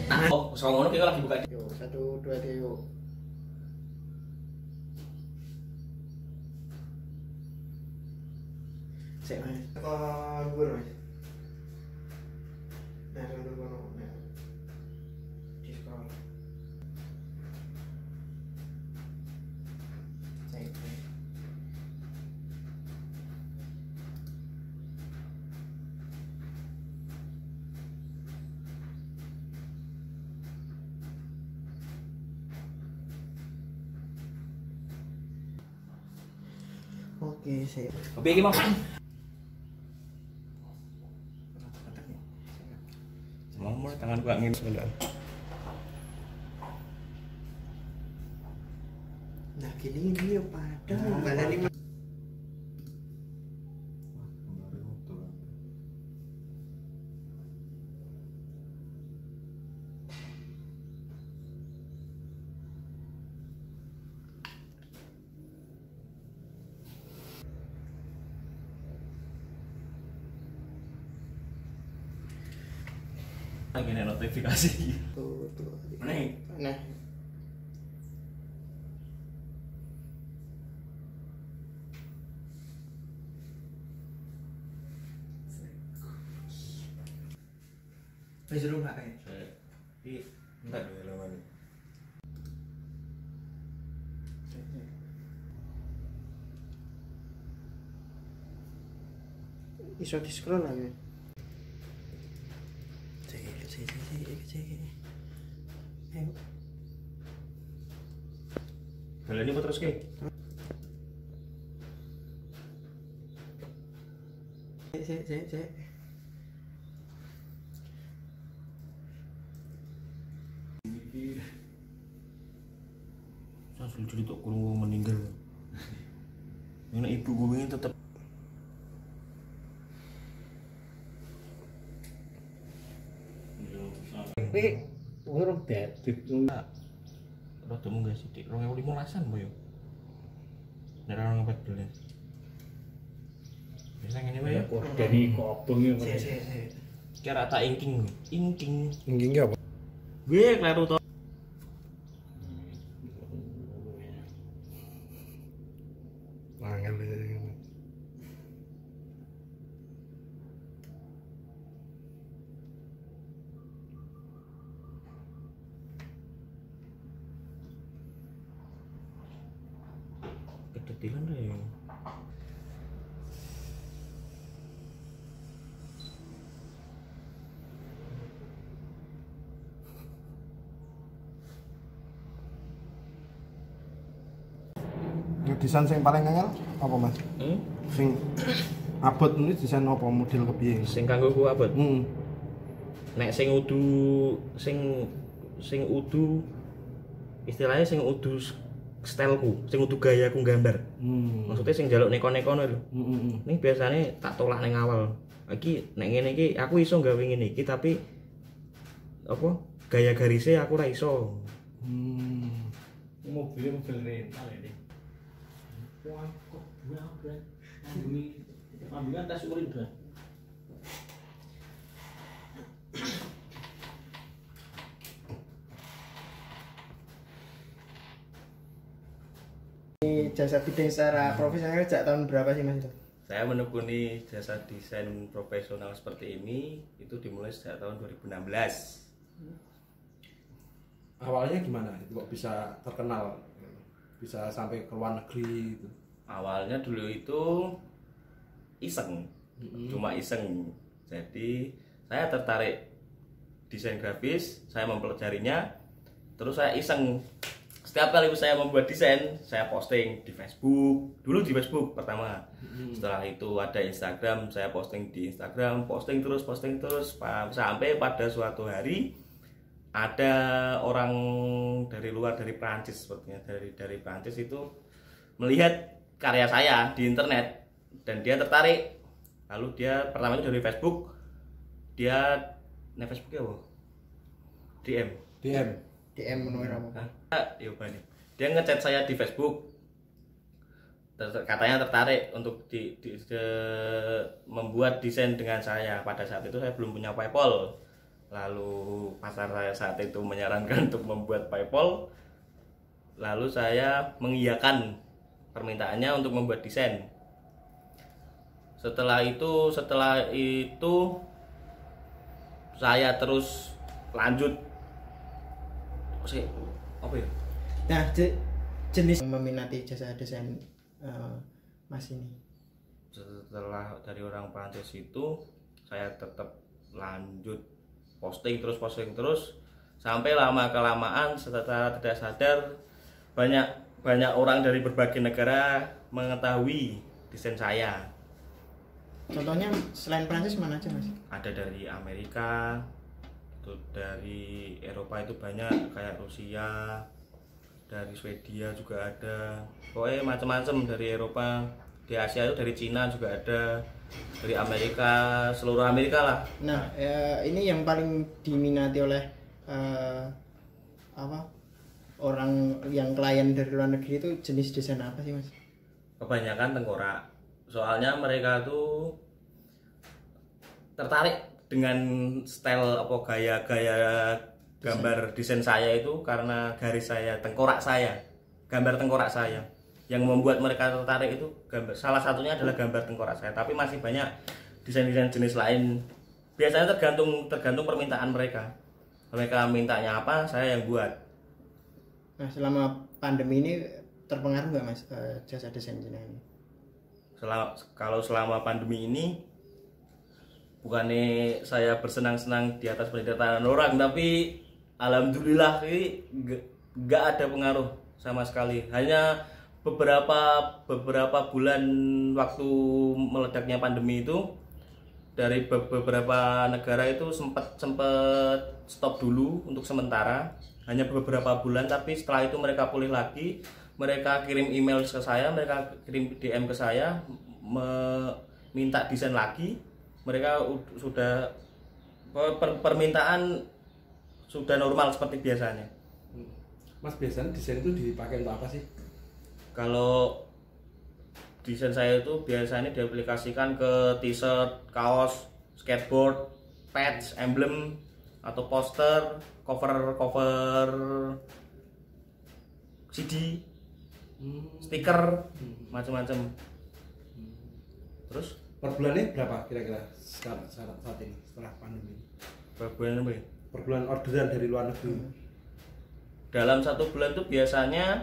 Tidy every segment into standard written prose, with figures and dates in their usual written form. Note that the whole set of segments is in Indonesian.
Tangan. Oh, sama ngono kita lagi buka. Yo, 1 2 3 yuk. Cek Mas. Apa dhuwur Mas? Nah, ngono. Nah. Di scroll. Cek. Oke, sip. Kopi iki mau. Mau tangan gua ngin sebelah. Nah, gini yo padahal balani. Lagi nih notifikasi. Tuh. Mana? Nah. Wis lu enggak kae. Iki entar lawan. Iso di scroll lagi. Cek. Ayo. Baleni apa terus ke? Cek. Saya sudah cerita kurung meninggal. Ini ibu gue ini tetap. Tapi urung dadi Rada munggah sithik 2015-an po yo. Nek ora 14. Bisa ngene wae. dari kobong ya. Cek. Kira tak ingking. Ingking apa? Gue kleru to. Angel. Kedetilan deh. Desain sing paling angel apa Mas? Sing abot ini desain apa model kepiye? Sing kanggo ku abot. Nek sing udu istilahnya sing udu stylku, sing udu gayaku gambar. Maksudnya sing njaluk neko-neko lho. Ning biasane tak tolak ning awal. Iki nek ngene iki aku iso gawe ngene iki tapi apa gaya garisnya aku ora iso. Mobil rental ini. Wah, kok buah. Ambil tas urin dah. Ini jasa bidding secara profesional sejak tahun berapa sih Mas itu? Saya menekuni jasa desain profesional seperti ini itu dimulai sejak tahun 2016. Awalnya gimana? Kok bisa terkenal? Bisa sampai ke luar negeri gitu? Awalnya dulu itu iseng, cuma iseng. Jadi saya tertarik desain grafis, saya mempelajarinya, terus saya iseng. Setiap kali saya membuat desain, saya posting di Facebook. Dulu di Facebook pertama. Setelah itu ada Instagram, saya posting di Instagram, posting terus sampai pada suatu hari ada orang dari luar, dari Prancis sepertinya, dari Prancis itu melihat karya saya di internet dan dia tertarik. Lalu dia pertamanya dari Facebook, dia Facebooknya apa? DM menurut kamu. Dia ngechat saya di Facebook, katanya tertarik untuk membuat desain dengan saya. Pada saat itu saya belum punya PayPal, lalu pasar saya saat itu menyarankan untuk membuat PayPal, lalu saya mengiyakan permintaannya untuk membuat desain. Setelah itu saya terus lanjut apa ya? Nah, jenis meminati jasa desain Mas ini. Setelah dari orang Prancis itu saya tetap lanjut posting terus sampai lama kelamaan setelah tidak sadar banyak orang dari berbagai negara mengetahui desain saya. Contohnya selain Prancis mana aja Mas? Ada dari Amerika, itu dari Eropa itu banyak, kayak Rusia, dari Swedia juga ada, pokoknya macam-macam dari Eropa. Di Asia itu dari Cina juga ada, dari Amerika, seluruh Amerika lah. Nah, ini yang paling diminati oleh orang yang klien dari luar negeri itu jenis desain apa sih Mas? Kebanyakan tengkorak, soalnya mereka tuh tertarik dengan style apa gaya gambar desain saya itu karena garis saya, gambar tengkorak saya yang membuat mereka tertarik. Itu salah satunya adalah gambar tengkorak saya, tapi masih banyak desain-desain jenis lain. Biasanya tergantung permintaan mereka mintanya apa, saya yang buat. Nah, selama pandemi ini terpengaruh nggak Mas jasa desain jenengan ini? Kalau selama pandemi ini bukannya saya bersenang-senang di atas penderitaan orang, tapi alhamdulillah ini nggak ada pengaruh sama sekali. Hanya beberapa bulan waktu meledaknya pandemi itu, dari beberapa negara itu sempat stop dulu untuk sementara, hanya beberapa bulan. Tapi setelah itu mereka pulih lagi, mereka kirim email ke saya, mereka kirim DM ke saya, minta desain lagi. Mereka sudah permintaan sudah normal seperti biasanya. Mas, biasanya desain itu dipakai untuk apa sih? Kalau desain saya itu biasanya diaplikasikan ke t-shirt, kaos, skateboard, patch, emblem, atau poster, cover CD, stiker, macam-macam. Terus per bulannya berapa kira-kira saat ini setelah pandemi? per bulan apa ya? Per bulan orderan dari luar negeri. Dalam satu bulan tuh biasanya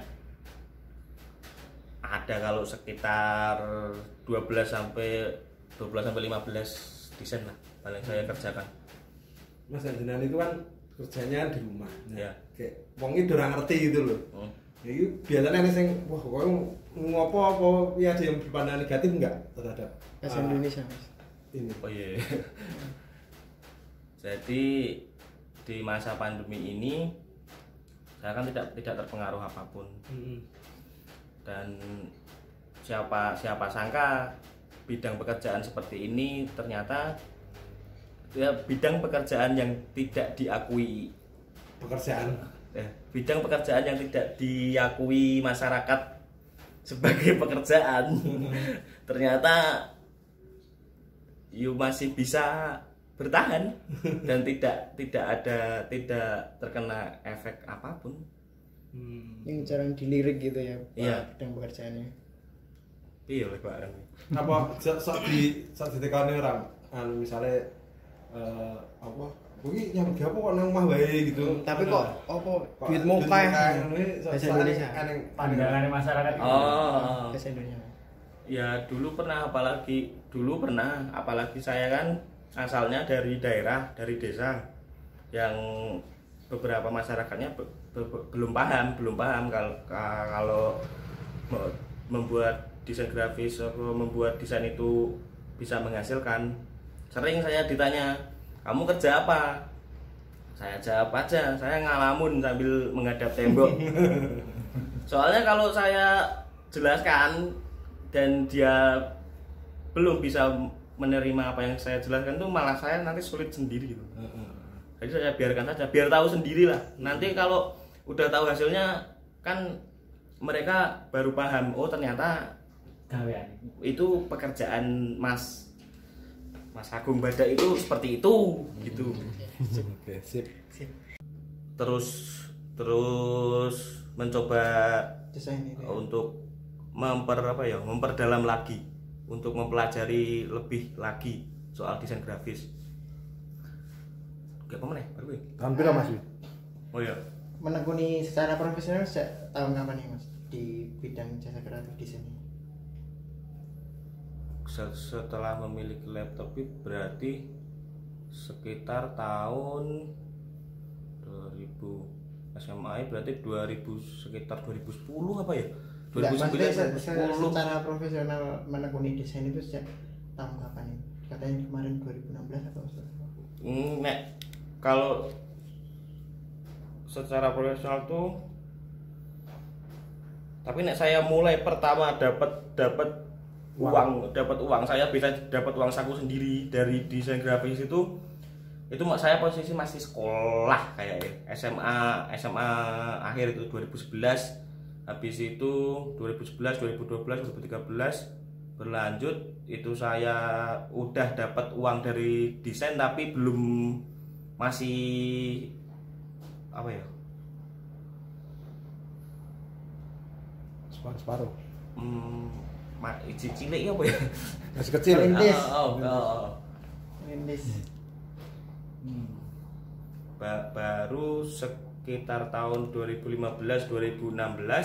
ada kalau sekitar 12 sampai 15 desain lah paling saya kerjakan. Mas jenengan itu kan kerjanya di rumah. Nah, Ya. Kayak wong iki ora ngerti gitu loh. Jadi biasanya nih sing wah kok ngopo apa ya ada yang berpandangan negatif enggak terhadap Bahasa Indonesia Mas. ini. Oh iya. Jadi di masa pandemi ini saya kan tidak terpengaruh apapun. Dan siapa sangka bidang pekerjaan seperti ini ternyata ya bidang pekerjaan yang tidak diakui bidang pekerjaan yang tidak diakui masyarakat sebagai pekerjaan. Ternyata you masih bisa bertahan dan tidak terkena efek apapun. Yang jarang dilirik gitu ya, Iya. bidang pekerjaannya. Iya oleh Pak. Apa sok ditekani orang misalnya apa kuwi nyambut apa kok nang omah wae gitu. Tapi kok apa duitmu kae bahasa Indonesia. Pandangan masyarakat itu. Oh. Bahasa Indonesia. Ya dulu pernah apalagi saya kan asalnya dari desa yang beberapa masyarakatnya belum paham kalau membuat desain grafis atau membuat desain itu bisa menghasilkan. Sering saya ditanya, kamu kerja apa? Saya jawab aja, saya ngalamun sambil menghadap tembok. Soalnya kalau saya jelaskan dan dia belum bisa menerima apa yang saya jelaskan tuh malah saya nanti sulit sendiri gitu. Jadi saya biarkan saja, biar tahu sendirilah. Nanti kalau udah tahu hasilnya kan mereka baru paham, oh ternyata Gawean. itu pekerjaan Mas Agung Badak itu seperti itu gitu. Oke, sip. Sip. Terus mencoba Desain itu. untuk memperdalam lagi, untuk mempelajari lebih lagi soal desain grafis. Gak apa meneh baru gue. Tahun pira Mas Wi? Oh iya. Menekuni secara profesional sejak tahun kapan nih Mas di bidang jasa kreatif desain ini? Setelah memiliki laptop itu berarti sekitar tahun 2000 SMA berarti 2000 sekitar 2010 apa ya? Enggak, maksudnya 2009 2010. secara profesional menekuni desain itu sejak tahun kapan nih? Katanya kemarin 2016 atau Nek kalau secara profesional tuh, tapi nek saya mulai pertama dapat uang, saya bisa dapat uang saku sendiri dari desain grafis itu saya posisi masih sekolah kayak SMA akhir itu 2011. Habis itu 2011 2012 2013 berlanjut itu saya udah dapat uang dari desain tapi belum, masih apa ya, Separuh. cilik apa ya, Masih kecil. Rintis. Rintis. Baru sekitar tahun 2015-2016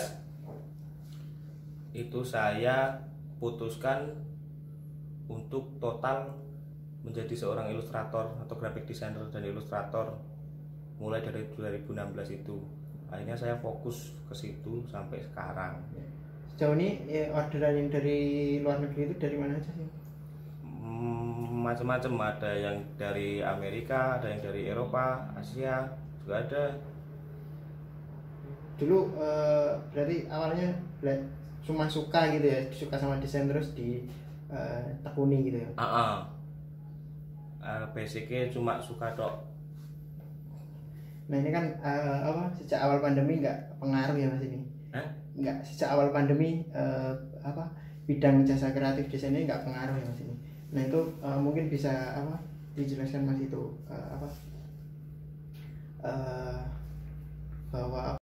itu saya putuskan untuk total menjadi seorang ilustrator atau graphic designer dan ilustrator mulai dari 2016 itu. Akhirnya saya fokus ke situ sampai sekarang. Sejauh ini orderan yang dari luar negeri itu dari mana aja sih? Macam-macam, ada yang dari Amerika, ada yang dari Eropa, Asia juga ada. Dulu berarti awalnya cuma suka gitu ya, suka sama desain terus tekuni gitu ya? Basicnya cuma suka tok. Nah ini kan sejak awal pandemi nggak pengaruh ya Mas ini? Nggak, sejak awal pandemi bidang jasa kreatif desain ini nggak pengaruh ya Mas ini? Nah itu mungkin bisa dijelaskan Mas itu bahwa